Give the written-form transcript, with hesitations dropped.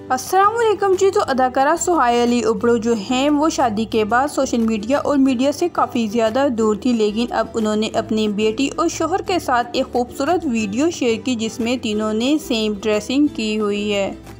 अस्सलामुअलैकुम जी। तो अदाकारा सुहाय अली उबड़ो जो हैं वो शादी के बाद सोशल मीडिया और मीडिया से काफ़ी ज़्यादा दूर थी, लेकिन अब उन्होंने अपनी बेटी और शोहर के साथ एक खूबसूरत वीडियो शेयर की जिसमें तीनों ने सेम ड्रेसिंग की हुई है।